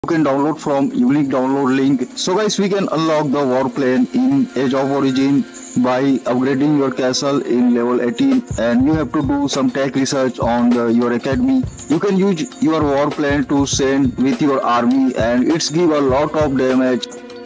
you can download from unique download link. So guys, we can unlock the warplane in Age of Origin by upgrading your castle in level 18, and you have to do some tech research on your academy. You can use your warplane to send with your army, and it's give a lot of damage.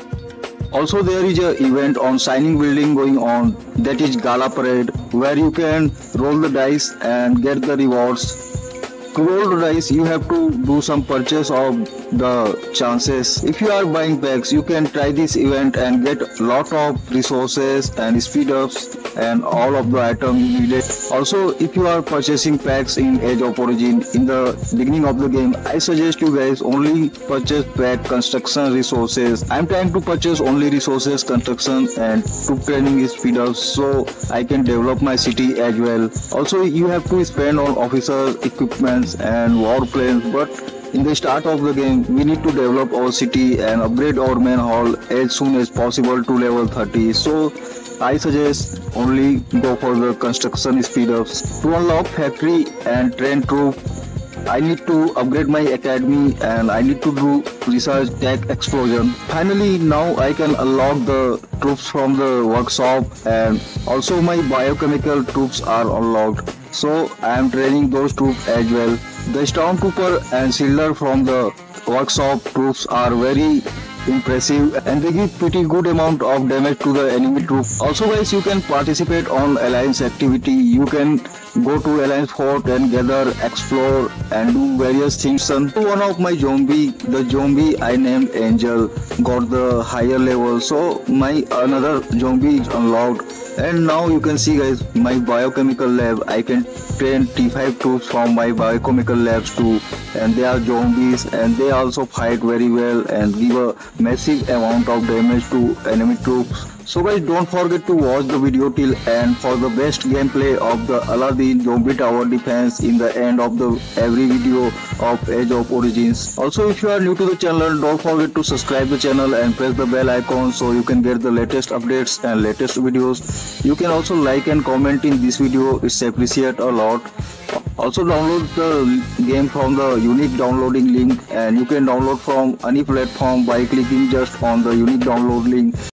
Also, there is a event on signing building going on, that is Gala Parade, where you can roll the dice and get the rewards. To roll the dice, you have to do some purchase of the chances. If you are buying packs, you can try this event and get lot of resources and speed ups and all of the items you needed. Also, if you are purchasing packs in Age of Origin in the beginning of the game, I suggest you guys only purchase pack construction resources. I'm trying to purchase only resources, construction and troop training speed ups so I can develop my city as well. Also, you have to spend on officers, equipments and warplanes, but in the start of the game, we need to develop our city and upgrade our main hall as soon as possible to level 30. So I suggest only go for the construction speed ups. To unlock factory and train troop, I need to upgrade my academy and I need to do research tech explosion. Finally, now I can unlock the troops from the workshop, and also my biochemical troops are unlocked. So I am training those troops as well. The stormtrooper and shielder from the workshop troops are very impressive and they give pretty good amount of damage to the enemy troop. Also guys, you can participate on alliance activity. You can go to alliance fort and gather, explore and do various things. One of my the zombie I named Angel, got the higher level, so my another zombie is unlocked. And now you can see guys, my biochemical lab, I can train T5 troops from my biochemical labs too, and they are zombies and they also fight very well and give a massive amount of damage to enemy troops. So guys, don't forget to watch the video till end for the best gameplay of the Aladdin Zombie Tower Defense in the end of the every video of Age of Origins. Also, if you are new to the channel, don't forget to subscribe the channel and press the bell icon so you can get the latest updates and latest videos. You can also like and comment in this video, it's appreciated a lot. Also download the game from the unique downloading link, and you can download from any platform by clicking just on the unique download link.